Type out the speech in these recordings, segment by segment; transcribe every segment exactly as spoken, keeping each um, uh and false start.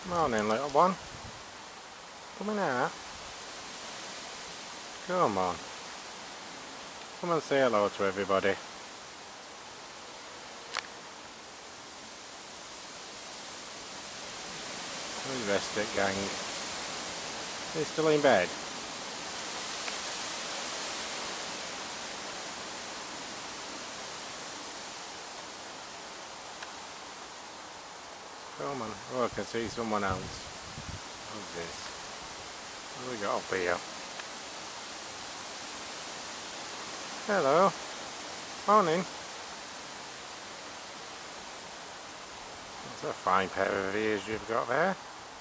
Morning, little one. Come in out. Come on. Come and say hello to everybody. Where's the rest of it, gang? They're still in bed. Come on. Oh, I can see someone else. What's this? What have we got up here? Hello. Morning. That's a fine pair of ears you've got there.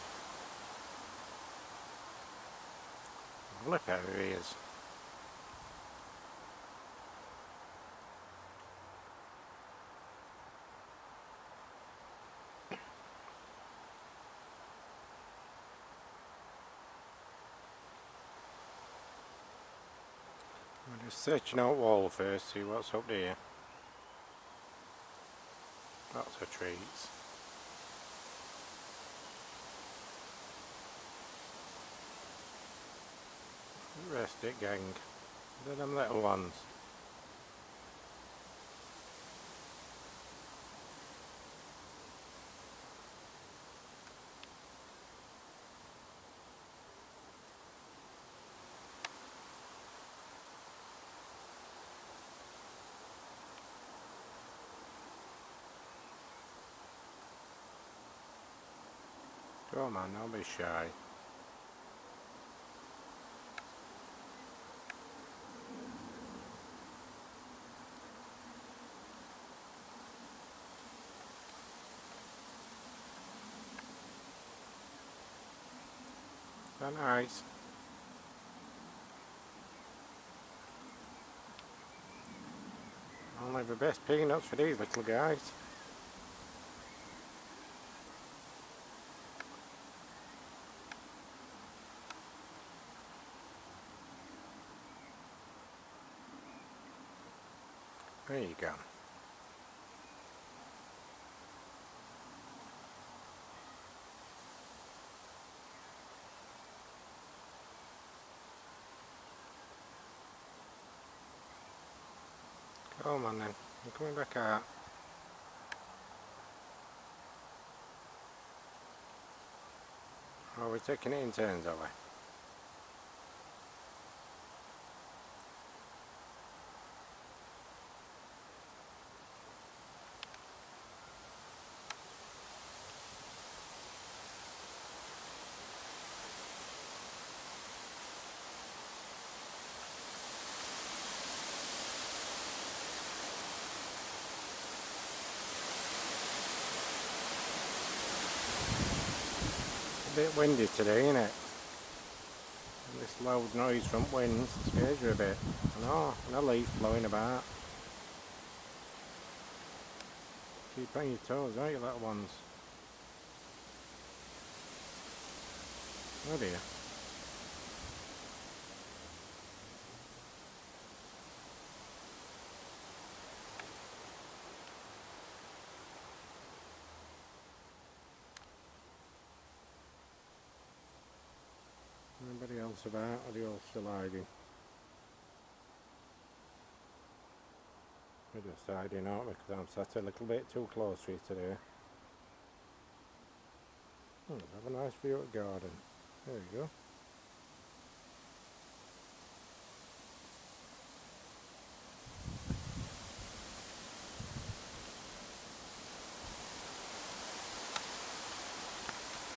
Lovely pair of ears. I'm just searching out wall first, see what's up there. Lots of trees. Rest it, gang. They're them little ones. Come on, don't be shy. They're nice. Only the best peanuts for these little guys. There you go. Come on then, I'm coming back out. Oh, we're taking it in turns, are we? A bit windy today, isn't it? And this loud noise from winds scares you a bit. I know, and a leaf blowing about. Keep on your toes, aren't you, little ones? Oh dear. Anybody else about, or are they all still hiding? We're just hiding out because I'm sat a little bit too close to you today. Hmm, have a nice view of the garden. There you go.